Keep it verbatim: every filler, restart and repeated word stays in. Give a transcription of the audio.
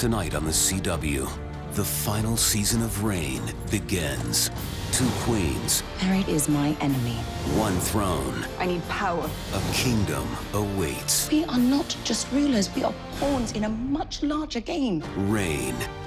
Tonight on the C W, the final season of Reign begins. Two queens. Harry is my enemy. One throne. I need power. A kingdom awaits. We are not just rulers, we are pawns in a much larger game. Reign,